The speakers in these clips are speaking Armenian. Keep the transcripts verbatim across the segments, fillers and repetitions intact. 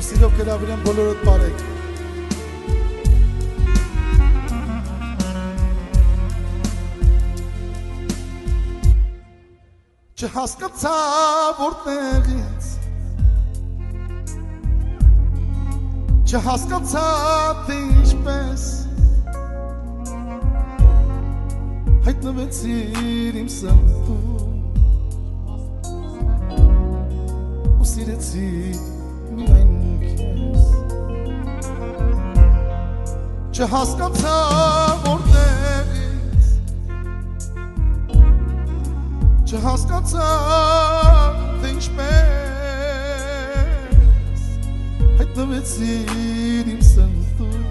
Սիրով կրավիրեմ բոլորդ բարեք Չհասկացա որտեղից Չհասկացա թե ինչպես Հայտնվեցիր իմ սրտում ու սիրեցի միայն քեզ Չհասկացա որտեղից Չհասկացա թե ինչպես Հայտնվեցիր իմ սրտում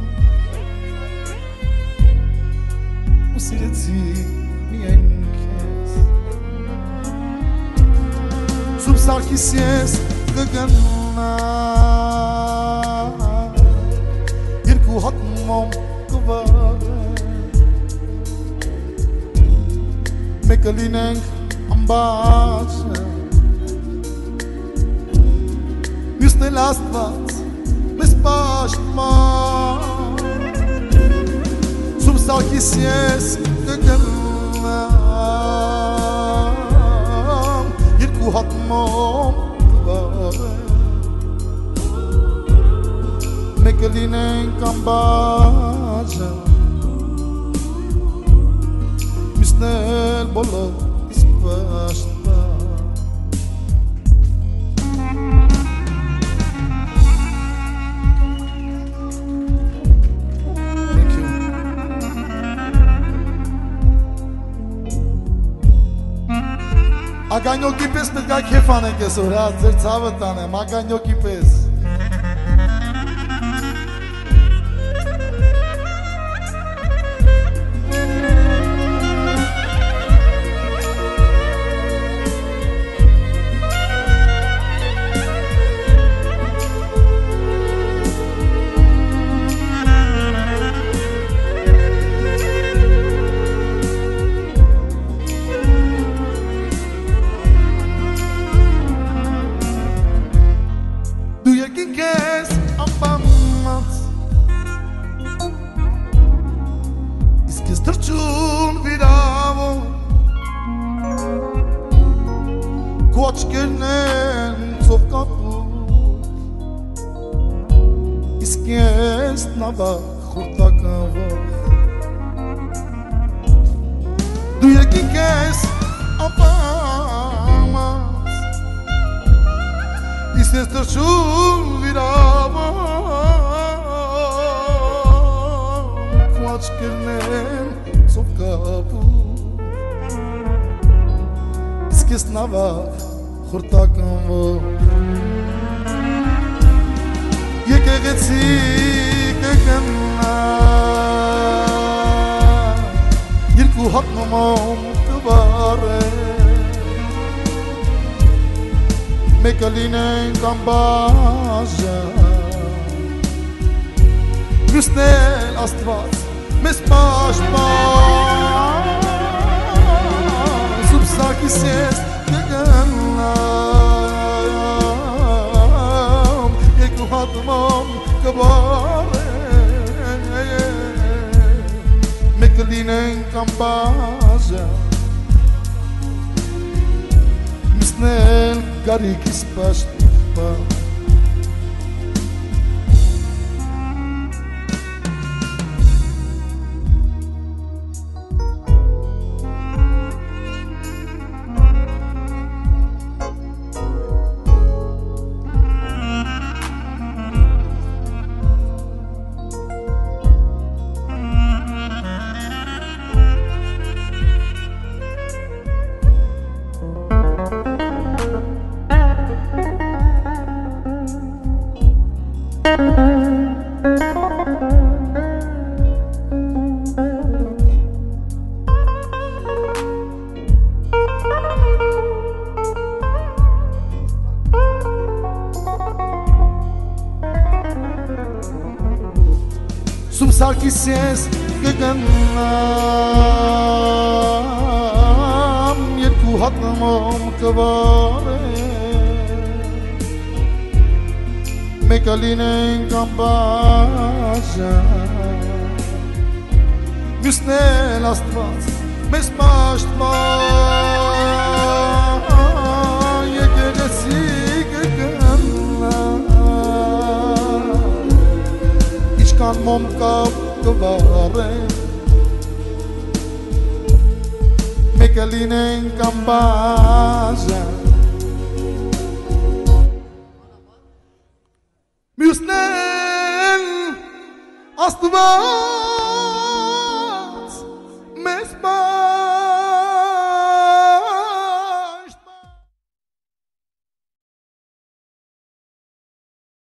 ու սիրեցի միայն քեզ Սուրբ Սարգիս ես կգնամ երկու հատ մոմ կվարեմ մեկը լինենք ամբարջը մյուսն էլ Աստված մեզ պաշտպան Սուրբ Սարգիս ես կգնամ երկու հատ մոմ կվարեմ մեկը լինենք ամբարջը մյուսն էլ բոլոր Ագանյոկի պես պետք է քեֆ անենք այսօր, հա, ձեր ցավը տանեմ, ագանյոկի պես Դու եկինք ես ապամած Իսկ ես թրջում վիրավոր Քո աչքերն են ծով կապուր Իսկ ես նավակ խորտականվոր Եկեղեցի կգնամ Երկու հատ մոմ կվարեմ Մեկը լինենք ամբաժան Մյուսն էլ Աստված մեզ պաշտպան Սուրբ Սարգիս ես կգնամ Երկու հատ մոմ կվարեմ Մեկը լինենք ամբաժան Մյուսն էլ գարիկիս պաշտպան Սուրբ Սարգիս ես կգնամ երկու հատ մոմ կվարեմ Mekaline Gambaja Müsne last was Mes pasht ma Ye genesi gëgëlla Içkan mom kap këvare Mekaline Gambaja Müsnel Astıma